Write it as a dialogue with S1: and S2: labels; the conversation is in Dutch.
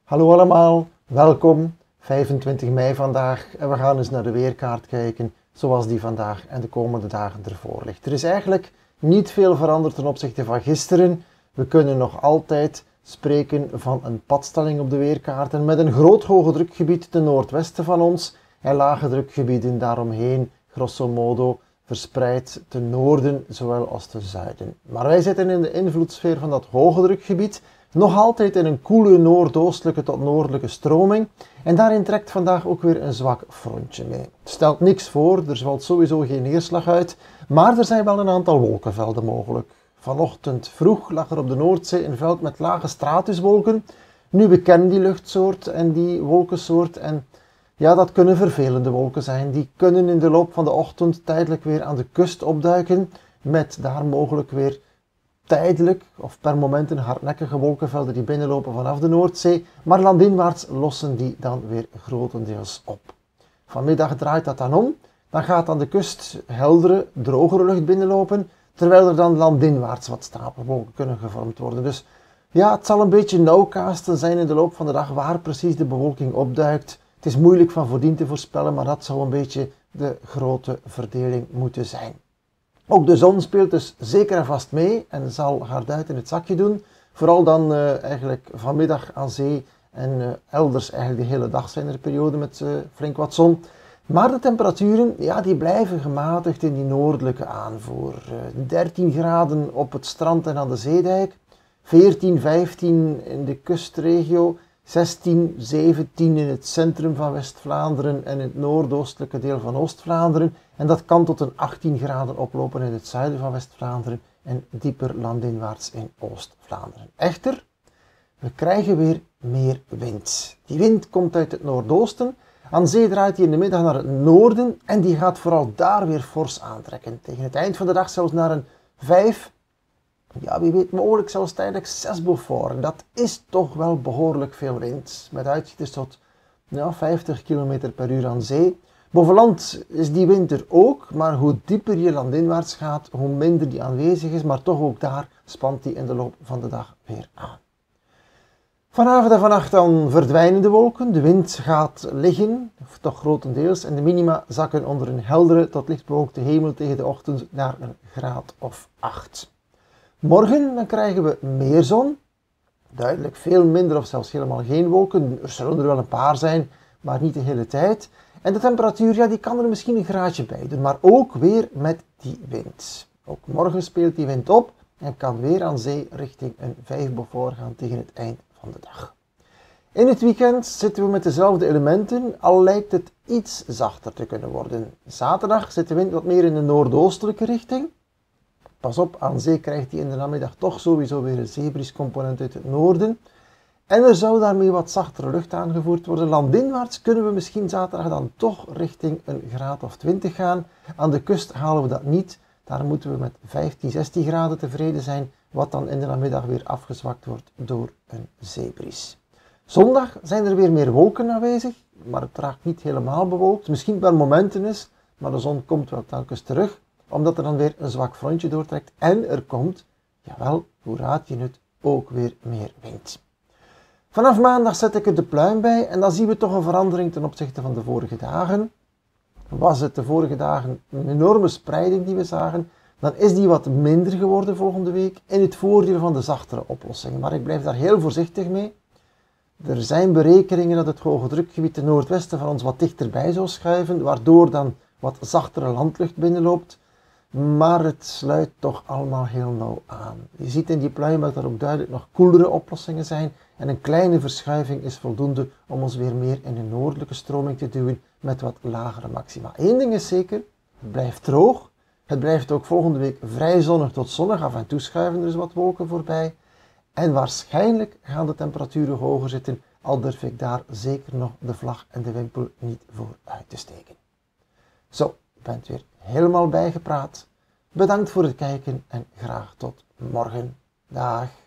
S1: Hallo allemaal, welkom. 25 mei vandaag en we gaan eens naar de weerkaart kijken zoals die vandaag en de komende dagen ervoor ligt. Er is eigenlijk niet veel veranderd ten opzichte van gisteren. We kunnen nog altijd spreken van een padstelling op de weerkaart en met een groot hoge drukgebied ten noordwesten van ons en lage drukgebieden daaromheen, grosso modo verspreid ten noorden zowel als ten zuiden. Maar wij zitten in de invloedssfeer van dat hoge drukgebied. Nog altijd in een koele noordoostelijke tot noordelijke stroming en daarin trekt vandaag ook weer een zwak frontje mee. Het stelt niks voor, er valt sowieso geen neerslag uit, maar er zijn wel een aantal wolkenvelden mogelijk. Vanochtend vroeg lag er op de Noordzee een veld met lage stratuswolken. Nu we kennen die luchtsoort en die wolkensoort en ja, dat kunnen vervelende wolken zijn. Die kunnen in de loop van de ochtend tijdelijk weer aan de kust opduiken met daar mogelijk weer tijdelijk of per momenten hardnekkige wolkenvelden die binnenlopen vanaf de Noordzee, maar landinwaarts lossen die dan weer grotendeels op. Vanmiddag draait dat dan om, dan gaat aan de kust heldere, drogere lucht binnenlopen, terwijl er dan landinwaarts wat stapelwolken kunnen gevormd worden. Dus ja, het zal een beetje nauwkasten zijn in de loop van de dag waar precies de bewolking opduikt. Het is moeilijk van voordien te voorspellen, maar dat zou een beetje de grote verdeling moeten zijn. Ook de zon speelt dus zeker en vast mee en zal haar duit in het zakje doen. Vooral dan eigenlijk vanmiddag aan zee en elders eigenlijk de hele dag zijn er perioden met flink wat zon. Maar de temperaturen, ja, die blijven gematigd in die noordelijke aanvoer. 13 graden op het strand en aan de zeedijk, 14, 15 in de kustregio, 16, 17 in het centrum van West-Vlaanderen en in het noordoostelijke deel van Oost-Vlaanderen. En dat kan tot een 18 graden oplopen in het zuiden van West-Vlaanderen en dieper landinwaarts in Oost-Vlaanderen. Echter, we krijgen weer meer wind. Die wind komt uit het noordoosten. Aan zee draait hij in de middag naar het noorden en die gaat vooral daar weer fors aantrekken. Tegen het eind van de dag zelfs naar een 5. Ja, wie weet mogelijk zelfs tijdelijk 6 Beaufort. Dat is toch wel behoorlijk veel wind. Met uitzichters tot 50 km per uur aan zee. Boven land is die wind er ook, maar hoe dieper je landinwaarts gaat, hoe minder die aanwezig is. Maar toch ook daar spant die in de loop van de dag weer aan. Vanavond en vannacht dan verdwijnen de wolken. De wind gaat liggen, of toch grotendeels. En de minima zakken onder een heldere tot lichtbewolkte hemel tegen de ochtend naar een graad of 8. Morgen dan krijgen we meer zon, duidelijk veel minder of zelfs helemaal geen wolken. Er zullen er wel een paar zijn, maar niet de hele tijd. En de temperatuur, ja, die kan er misschien een graadje bij doen, maar ook weer met die wind. Ook morgen speelt die wind op en kan weer aan zee richting een 5 Beaufort gaan tegen het eind van de dag. In het weekend zitten we met dezelfde elementen, al lijkt het iets zachter te kunnen worden. Zaterdag zit de wind wat meer in de noordoostelijke richting. Pas op, aan zee krijgt hij in de namiddag toch sowieso weer een zeebriescomponent uit het noorden. En er zou daarmee wat zachtere lucht aangevoerd worden. Landinwaarts kunnen we misschien zaterdag dan toch richting een graad of 20 gaan. Aan de kust halen we dat niet. Daar moeten we met 15, 16 graden tevreden zijn, wat dan in de namiddag weer afgezwakt wordt door een zeebries. Zondag zijn er weer meer wolken aanwezig, maar het raakt niet helemaal bewolkt. Misschien per momenten is, maar de zon komt wel telkens terug, omdat er dan weer een zwak frontje doortrekt en er komt, jawel, hoe raad je het, ook weer meer wind. Vanaf maandag zet ik er de pluim bij en dan zien we toch een verandering ten opzichte van de vorige dagen. Was het de vorige dagen een enorme spreiding die we zagen, dan is die wat minder geworden volgende week in het voordeel van de zachtere oplossingen. Maar ik blijf daar heel voorzichtig mee. Er zijn berekeningen dat het hoge drukgebied ten noordwesten van ons wat dichterbij zou schuiven, waardoor dan wat zachtere landlucht binnenloopt. Maar het sluit toch allemaal heel nauw aan. Je ziet in die pluim dat er ook duidelijk nog koelere oplossingen zijn en een kleine verschuiving is voldoende om ons weer meer in een noordelijke stroming te duwen met wat lagere maxima. Eén ding is zeker, het blijft droog. Het blijft ook volgende week vrij zonnig tot zonnig, af en toe schuiven er eens wat wolken voorbij. En waarschijnlijk gaan de temperaturen hoger zitten, al durf ik daar zeker nog de vlag en de wimpel niet voor uit te steken. Zo, je bent weer helemaal bijgepraat. Bedankt voor het kijken en graag tot morgen. Dag.